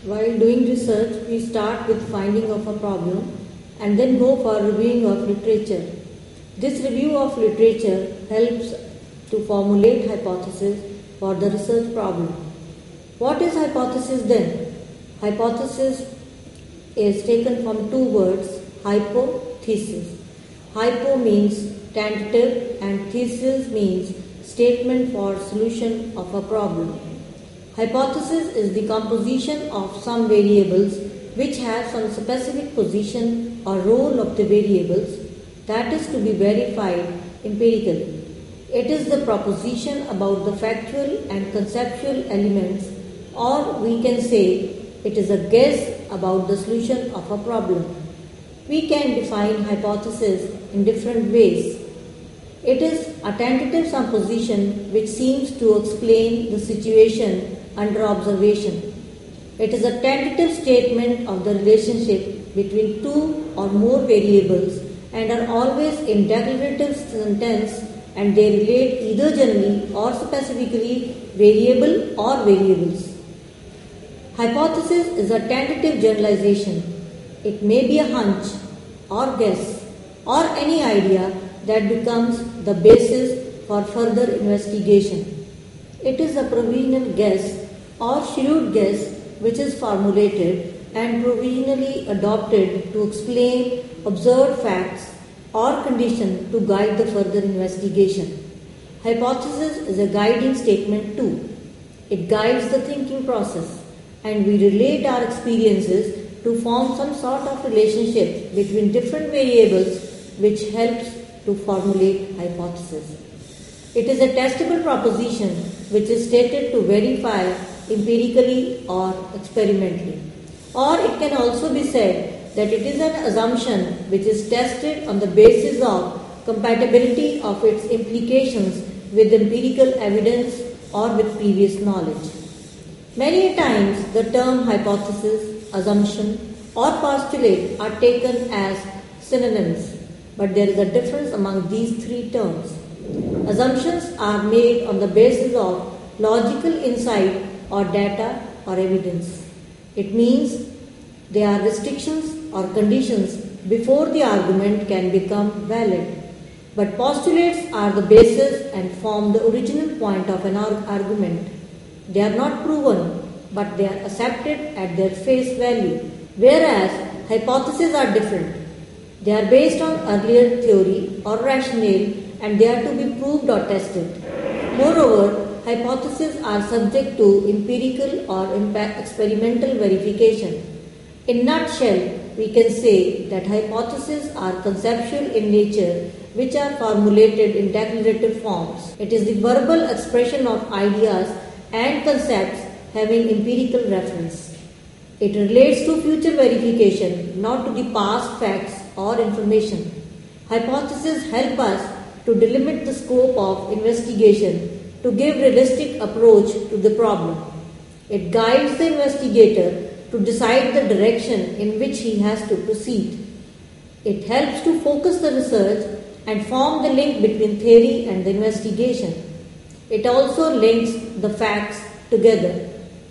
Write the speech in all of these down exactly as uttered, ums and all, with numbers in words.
While doing research, we start with finding of a problem and then go for reviewing of literature. This review of literature helps to formulate hypothesis for the research problem. What is hypothesis then? Hypothesis is taken from two words, hypo, thesis. Hypo means tentative and thesis means statement for solution of a problem. Hypothesis is the composition of some variables which have some specific position or role of the variables that is to be verified empirically. It is the proposition about the factual and conceptual elements, or we can say it is a guess about the solution of a problem. We can define hypothesis in different ways. It is a tentative supposition which seems to explain the situation under observation. It is a tentative statement of the relationship between two or more variables and are always in declarative sentence, and they relate either generally or specifically variable or variables. Hypothesis is a tentative generalization. It may be a hunch or guess or any idea that becomes the basis for further investigation. It is a provisional guess or shrewd guess which is formulated and provisionally adopted to explain observed facts or conditions to guide the further investigation. Hypothesis is a guiding statement too. It guides the thinking process, and we relate our experiences to form some sort of relationship between different variables which helps to formulate hypothesis. It is a testable proposition which is stated to verify empirically or experimentally. Or it can also be said that it is an assumption which is tested on the basis of compatibility of its implications with empirical evidence or with previous knowledge. Many times the term hypothesis, assumption or postulate are taken as synonyms, but there is a difference among these three terms. Assumptions are made on the basis of logical insight or data or evidence. It means there are restrictions or conditions before the argument can become valid. But postulates are the basis and form the original point of an argument. They are not proven, but they are accepted at their face value, whereas hypotheses are different. They are based on earlier theory or rationale, and they are to be proved or tested. Moreover, hypotheses are subject to empirical or experimental verification. In nutshell, we can say that hypotheses are conceptual in nature, which are formulated in declarative forms. It is the verbal expression of ideas and concepts having empirical reference. It relates to future verification, not to the past facts or information. Hypotheses help us to delimit the scope of investigation, to give realistic approach to the problem. It guides the investigator to decide the direction in which he has to proceed. It helps to focus the research and form the link between theory and the investigation. It also links the facts together.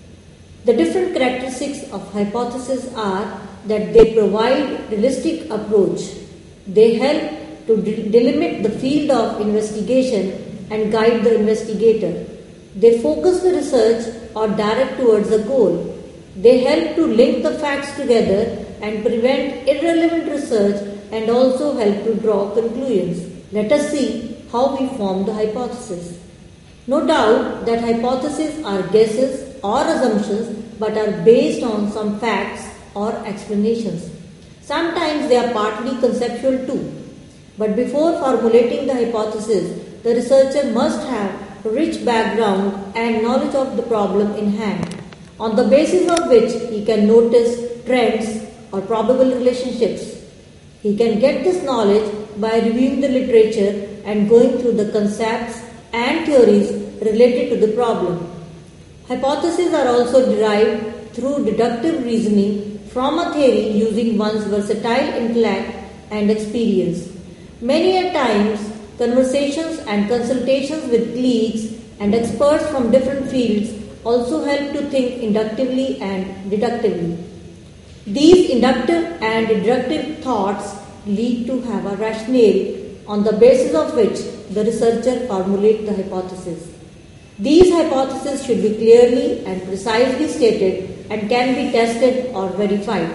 The different characteristics of hypotheses are that they provide realistic approach. They help to de- delimit the field of investigation and guide the investigator. They focus the research or direct towards a goal. They help to link the facts together and prevent irrelevant research and also help to draw conclusions. Let us see how we form the hypothesis. No doubt that hypotheses are guesses or assumptions but are based on some facts or explanations. Sometimes they are partly conceptual too. But before formulating the hypothesis, the researcher must have a rich background and knowledge of the problem in hand, on the basis of which he can notice trends or probable relationships. He can get this knowledge by reviewing the literature and going through the concepts and theories related to the problem. Hypotheses are also derived through deductive reasoning from a theory using one's versatile intellect and experience. Many a times, conversations and consultations with colleagues and experts from different fields also help to think inductively and deductively. These inductive and deductive thoughts lead to have a rationale on the basis of which the researcher formulates the hypothesis. These hypotheses should be clearly and precisely stated and can be tested or verified.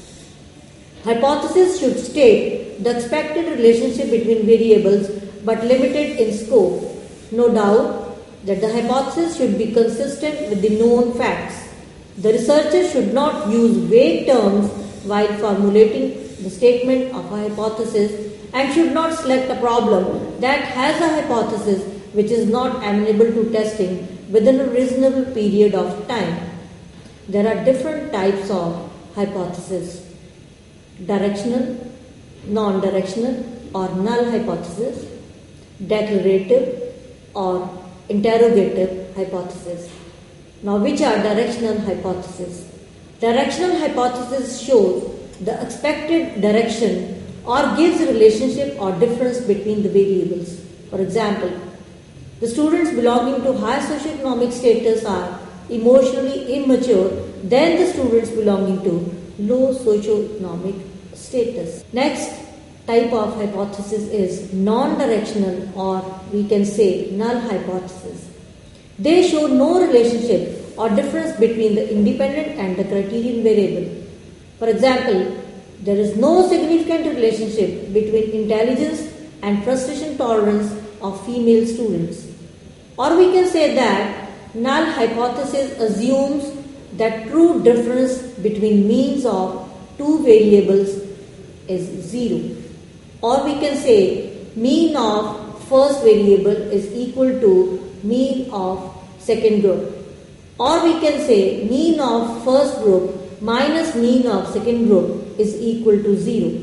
Hypothesis should state the expected relationship between variables but limited in scope. No doubt that the hypothesis should be consistent with the known facts. The researcher should not use vague terms while formulating the statement of a hypothesis and should not select a problem that has a hypothesis which is not amenable to testing within a reasonable period of time. There are different types of hypotheses: directional, non-directional or null hypothesis, declarative or interrogative hypothesis. Now, which are directional hypotheses? Directional hypothesis shows the expected direction or gives a relationship or difference between the variables. For example, the students belonging to high socioeconomic status are emotionally immature than the students belonging to low socioeconomic status. Next type of hypothesis is non-directional, or we can say null hypothesis. They show no relationship or difference between the independent and the criterion variable. For example, there is no significant relationship between intelligence and frustration tolerance of female students. Or we can say that null hypothesis assumes that true difference between means of two variables is zero. Or we can say mean of first variable is equal to mean of second group. Or we can say mean of first group minus mean of second group is equal to zero.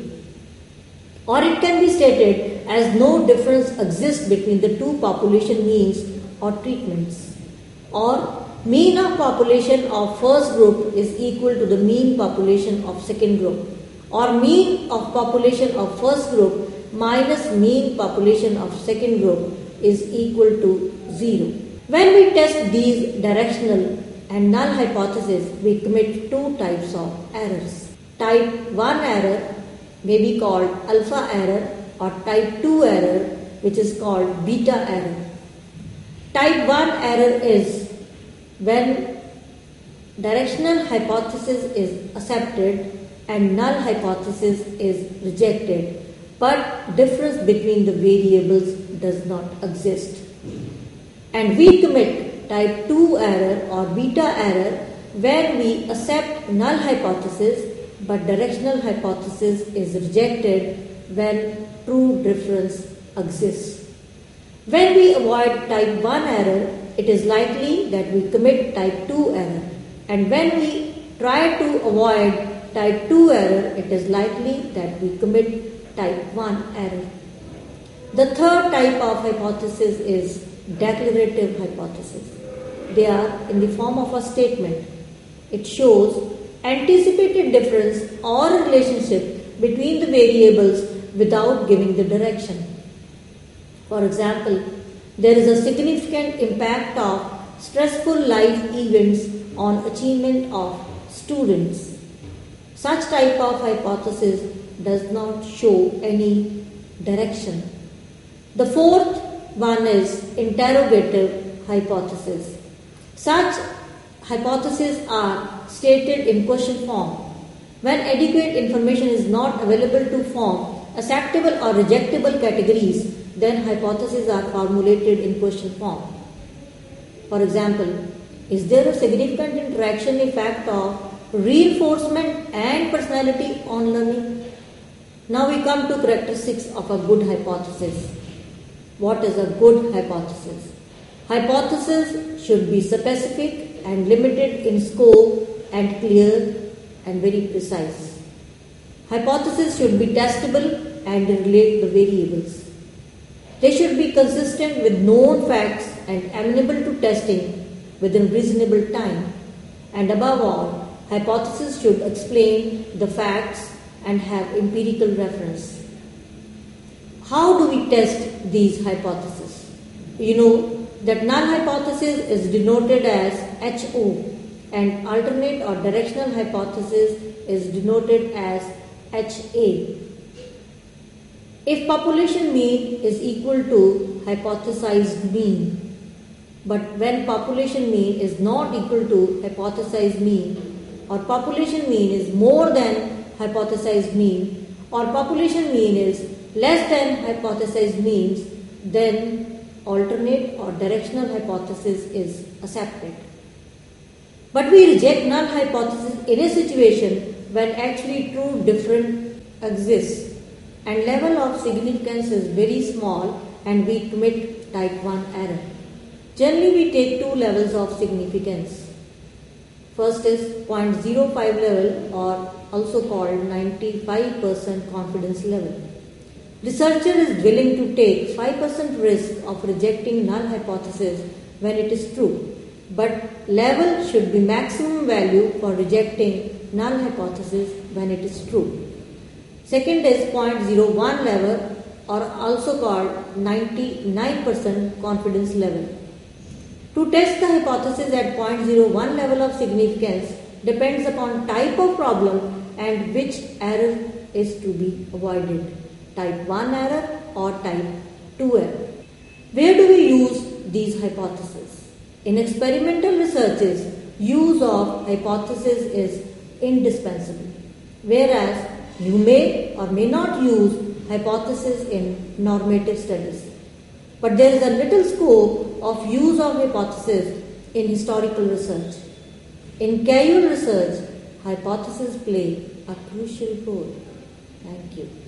Or it can be stated as no difference exists between the two population means or treatments. Or mean of population of first group is equal to the mean population of second group. Or mean of population of first group minus mean population of second group is equal to zero. When we test these directional and null hypotheses, we commit two types of errors. Type one error may be called alpha error, or type two error, which is called beta error. Type one error is when directional hypothesis is accepted and null hypothesis is rejected, but difference between the variables does not exist. And we commit type two error or beta error when we accept null hypothesis but directional hypothesis is rejected when true difference exists. When we avoid type one error, it is likely that we commit type two error, and when we try to avoid type two error, it is likely that we commit type one error. The third type of hypothesis is declarative hypothesis. They are in the form of a statement. It shows anticipated difference or relationship between the variables without giving the direction. For example, there is a significant impact of stressful life events on achievement of students. Such type of hypothesis does not show any direction. The fourth one is interrogative hypothesis. Such hypotheses are stated in question form. When adequate information is not available to form acceptable or rejectable categories, then hypotheses are formulated in question form. For example, is there a significant interaction effect of reinforcement and personality on learning? Now we come to characteristics of a good hypothesis. What is a good hypothesis? Hypothesis should be specific and limited in scope and clear and very precise. Hypothesis should be testable and relate the variables. They should be consistent with known facts and amenable to testing within reasonable time. And above all, hypothesis should explain the facts and have empirical reference. How do we test these hypotheses? You know that null hypothesis is denoted as H O and alternate or directional hypothesis is denoted as H A. If population mean is equal to hypothesized mean, but when population mean is not equal to hypothesized mean, or population mean is more than hypothesized mean, or population mean is less than hypothesized means, then alternate or directional hypothesis is accepted. But we reject null hypothesis in a situation when actually two different exists and level of significance is very small and we commit type one error. Generally we take two levels of significance. First is zero point zero five level, or also called ninety-five percent confidence level. Researcher is willing to take five percent risk of rejecting null hypothesis when it is true, but level should be maximum value for rejecting null hypothesis when it is true. Second is zero point zero one level, or also called ninety-nine percent confidence level. To test the hypothesis at zero point zero one level of significance depends upon type of problem and which error is to be avoided, type one error or type two error. Where do we use these hypotheses? In experimental researches, use of hypothesis is indispensable, whereas you may or may not use hypothesis in normative studies. But there is a little scope of use of hypothesis in historical research. In casual research, hypotheses play a crucial role. Thank you.